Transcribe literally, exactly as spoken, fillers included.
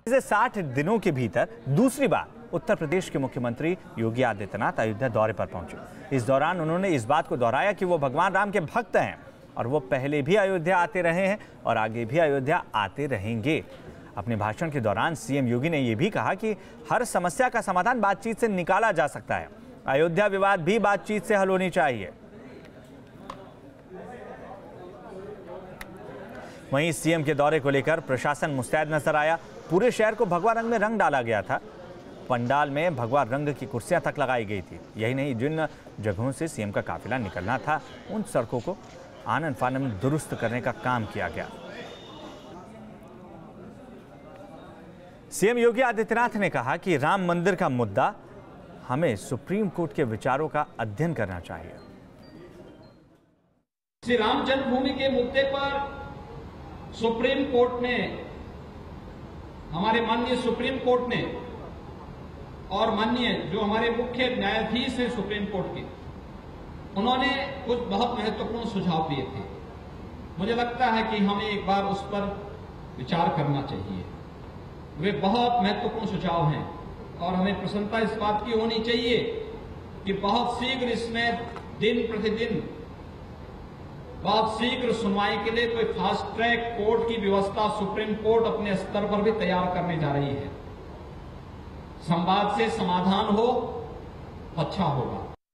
पिछले साठ दिनों के भीतर दूसरी बार उत्तर प्रदेश के मुख्यमंत्री योगी आदित्यनाथ अयोध्या दौरे पर पहुंचे। इस दौरान उन्होंने इस बात को दोहराया कि वो भगवान राम के भक्त हैं और वो पहले भी अयोध्या आते रहे हैं और आगे भी अयोध्या आते रहेंगे। अपने भाषण के दौरान सीएम योगी ने यह भी कहा कि हर समस्या का समाधान बातचीत से निकाला जा सकता है। अयोध्या विवाद भी बातचीत से हल होनी चाहिए। वहीं सीएम के दौरे को लेकर प्रशासन मुस्तैद नजर आया। पूरे शहर को भगवा रंग में रंग डाला गया था। पंडाल में भगवा रंग की कुर्सियां तक लगाई गई थी। यही नहीं, जिन जगहों से सीएम का काफिला निकलना था उन सड़कों को आनन फानन दुरुस्त करने का काम किया गया। सीएम योगी आदित्यनाथ ने कहा कि राम मंदिर का मुद्दा हमें सुप्रीम कोर्ट के विचारों का अध्ययन करना चाहिए। श्री राम जन्मभूमि के मुद्दे पर सुप्रीम कोर्ट ने, हमारे माननीय सुप्रीम कोर्ट ने और माननीय जो हमारे मुख्य न्यायाधीश हैं सुप्रीम कोर्ट के, उन्होंने कुछ बहुत महत्वपूर्ण सुझाव दिए थे। मुझे लगता है कि हमें एक बार उस पर विचार करना चाहिए। वे बहुत महत्वपूर्ण सुझाव हैं और हमें प्रसन्नता इस बात की होनी चाहिए कि बहुत शीघ्र इसमें दिन प्रतिदिन बहुत शीघ्र सुनवाई के लिए कोई फास्ट ट्रैक कोर्ट की व्यवस्था सुप्रीम कोर्ट अपने स्तर पर भी तैयार करने जा रही है। संवाद से समाधान हो, अच्छा होगा।